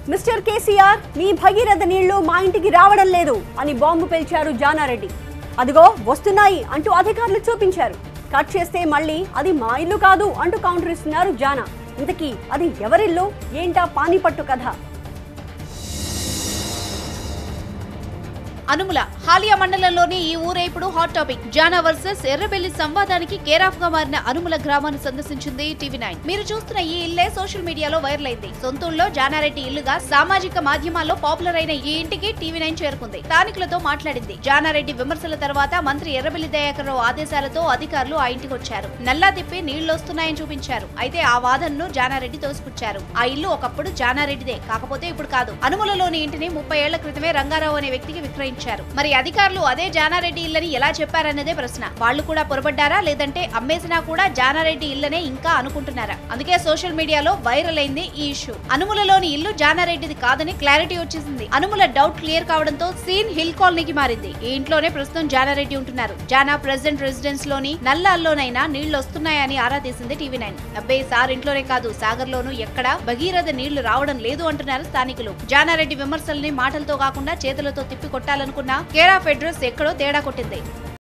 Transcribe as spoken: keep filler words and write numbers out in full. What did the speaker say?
Mister KCR మీ భగీరథ నీళ్లు మా ఇంటికి రావడం లేదు అని బాంబు పేల్చారు జానారెడ్డి. అదిగో వస్తున్నాయి అంటూ అధికారులు చూపించారు. కట్ చేస్తే మళ్ళీ అది మా ఇల్లు కాదు అంటూ కౌంటర్ ఇస్తున్నారు జానా. ఇంతకీ అది ఎవరిల్లు, ఏంటా పానీపట్టు కథ? అనుముల హాలియా మండలంలోని ఈ ఊరే ఇప్పుడు hot topic. Jana versus Errabelli సంవాదానికి కేర్ ఆఫ్ గా మారిన అనుముల గ్రామాన్ని సందర్శించింది టీవీ నైన్. మీరు చూస్తున్న ఈ ఇల్లే సోషల్ మీడియాలో వైరల్ అయింది. సొంతూరులో జానారెడ్డి ఇల్లుగా సామాజిక మాధ్యమాల్లో పాపులర్ అయిన ఈ ఇంటికి టీవీ నైన్ చేరుకుంది. స్థానికులతో మాట్లాడింది. జానారెడ్డి విమర్శల తర్వాత మంత్రి ఎర్రబెల్లి దయాకర్ రావు ఆదేశాలతో అధికారులు ఆ ఇంటికి వచ్చారు. నల్లా తిప్పి నీళ్లొస్తున్నాయని చూపించారు. అయితే ఆ వాదనను జానారెడ్డి తోసిపుచ్చారు. ఆ ఇల్లు ఒకప్పుడు జానారెడ్డిదే, కాకపోతే ఇప్పుడు కాదు. అనుములలోని ఇంటిని ముప్పై ఏళ్ల క్రితమే రంగారావు అనే వ్యక్తికి విక్రయించారు. మరి అధికారులు అదే జానారెడ్డి ఇల్లని ఎలా చెప్పారన్నదే ప్రశ్న. వాళ్లు కూడా పొరబడ్డారా, లేదంటే అమ్మేసినా కూడా జానారెడ్డి ఇల్లనే ఇంకా అనుకుంటున్నారా? అందుకే సోషల్ మీడియాలో వైరల్ అయింది ఈ ఇష్యూ. అనుములలోని ఇల్లు జానారెడ్డిది కాదని క్లారిటీ వచ్చేసింది. అనుముల డౌట్ క్లియర్ కావడంతో సీన్ హిల్ కాలనీకి మారింది. ఈ ఇంట్లోనే ప్రస్తుతం జానారెడ్డి ఉంటున్నారు. జానా ప్రెసిడెంట్ రెసిడెన్స్ లోని నల్లాల్లోనైనా నీళ్లు వస్తున్నాయని ఆరా తీసింది టీవీ నైన్. అబ్బే సార్ ఇంట్లోనే కాదు, సాగర్ లోను ఎక్కడా భగీరథ నీళ్లు రావడం లేదు అంటున్నారు స్థానికులు. జానారెడ్డి విమర్శల్ని మాటలతో కాకుండా చేతులతో తిప్పి కొట్టాలనుకున్న కేర్ ఆఫ్ అడ్రస్ ఎక్కడో తేడా కొట్టింది.